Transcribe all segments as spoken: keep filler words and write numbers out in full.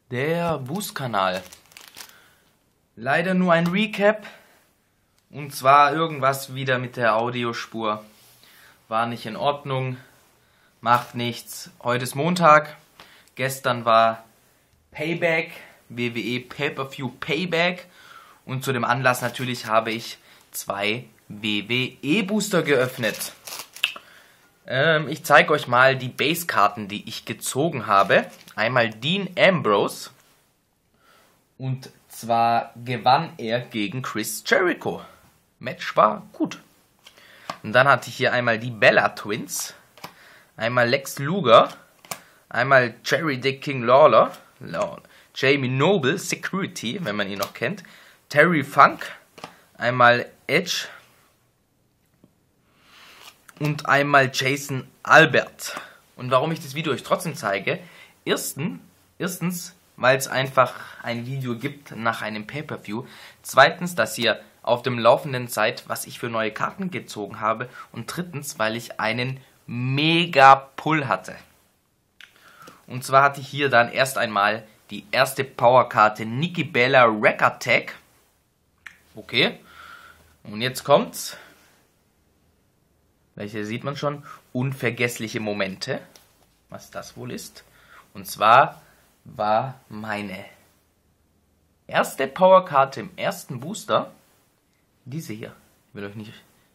Der Boost-Kanal. Leider nur ein Recap. Und zwar irgendwas wieder mit der Audiospur. War nicht in Ordnung. Macht nichts. Heute ist Montag. Gestern war Payback. W W E Pay-Per-View Payback. Und zu dem Anlass natürlich habe ich zwei W W E-Booster geöffnet. Ähm, ich zeige euch mal die Base-Karten, die ich gezogen habe. Einmal Dean Ambrose. Und zwar gewann er gegen Chris Jericho. Match war gut. Und dann hatte ich hier einmal die Bella Twins. Einmal Lex Luger. Einmal Jerry the King Lawler. Jamie Noble, Security, wenn man ihn noch kennt. Terry Funk. Einmal Edge. Und einmal Jason Albert. Und warum ich das Video euch trotzdem zeige? Erstens, erstens weil es einfach ein Video gibt nach einem Pay-Per-View. Zweitens, dass ihr auf dem Laufenden seid, was ich für neue Karten gezogen habe. Und drittens, weil ich einen Mega-Pull hatte. Und zwar hatte ich hier dann erst einmal die erste Powerkarte Nikki Bella Record Tag. Okay. Und jetzt kommt's. Welche sieht man schon? Unvergessliche Momente. Was das wohl ist. Und zwar war meine erste Powerkarte im ersten Booster diese hier. Ich will euch nicht...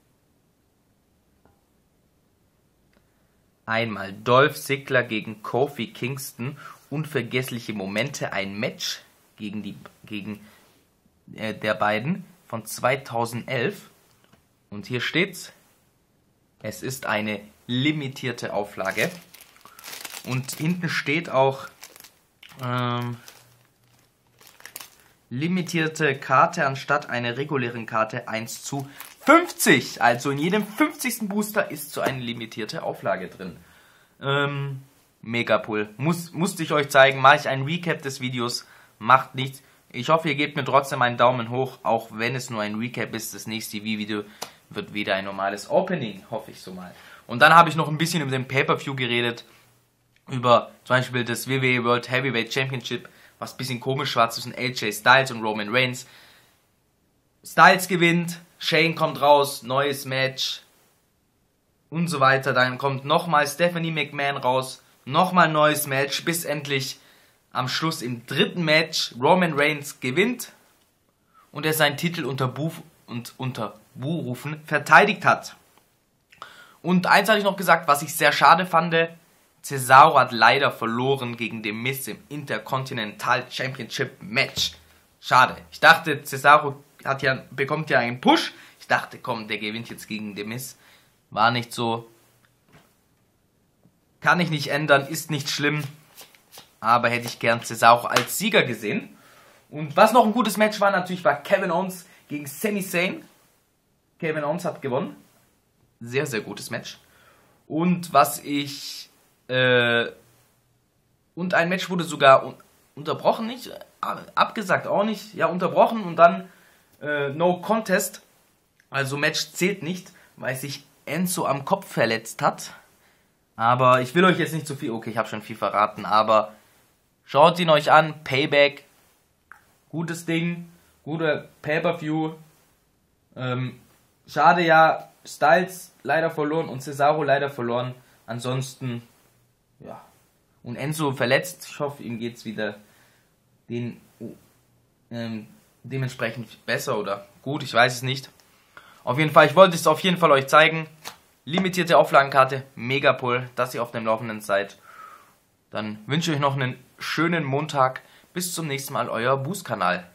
Einmal Dolph Ziggler gegen Kofi Kingston. Unvergessliche Momente. Ein Match gegen, die, gegen äh, der beiden von zweitausendelf. Und hier steht's. Es ist eine limitierte Auflage. Und hinten steht auch ähm, limitierte Karte anstatt einer regulären Karte eins zu fünfzig. Also in jedem fünfzigsten Booster ist so eine limitierte Auflage drin. Ähm, mega cool. Muss, musste ich euch zeigen. Mache ich einen Recap des Videos. Macht nichts. Ich hoffe, ihr gebt mir trotzdem einen Daumen hoch, auch wenn es nur ein Recap ist. Das nächste Video wird wieder ein normales Opening, hoffe ich so mal. Und dann habe ich noch ein bisschen über den Pay-Per-View geredet. Über zum Beispiel das W W E World Heavyweight Championship, was ein bisschen komisch war zwischen A J Styles und Roman Reigns. Styles gewinnt, Shane kommt raus, neues Match und so weiter. Dann kommt nochmal Stephanie McMahon raus, nochmal neues Match, bis endlich am Schluss im dritten Match Roman Reigns gewinnt und er seinen Titel unter Buh und unter Buhrufen verteidigt hat. Und eins hatte ich noch gesagt, was ich sehr schade fand. Cesaro hat leider verloren gegen den Miz im Intercontinental Championship Match. Schade. Ich dachte, Cesaro hat ja, bekommt ja einen Push. Ich dachte, komm, der gewinnt jetzt gegen den Miz. War nicht so. Kann ich nicht ändern, ist nicht schlimm. Aber hätte ich gern Cesaro als Sieger gesehen. Und was noch ein gutes Match war, natürlich war Kevin Owens gegen Sami Zayn. Kevin Owens hat gewonnen. Sehr, sehr gutes Match. Und was ich... Äh, und ein Match wurde sogar un unterbrochen, nicht? Abgesagt auch nicht. Ja, unterbrochen und dann äh, No Contest. Also Match zählt nicht, weil sich Enzo am Kopf verletzt hat. Aber ich will euch jetzt nicht zu viel... Okay, ich habe schon viel verraten, aber schaut ihn euch an. Payback. Gutes Ding. Guter Pay-Per-View. Ähm, schade ja, Styles leider verloren und Cesaro leider verloren. Ansonsten, ja. Und Enzo verletzt. Ich hoffe, ihm geht es wieder den, ähm, dementsprechend besser oder gut. Ich weiß es nicht. Auf jeden Fall, ich wollte es auf jeden Fall euch zeigen. Limitierte Auflagenkarte, mega Pull, dass ihr auf dem Laufenden seid. Dann wünsche ich euch noch einen schönen Montag. Bis zum nächsten Mal, euer Boost-Kanal.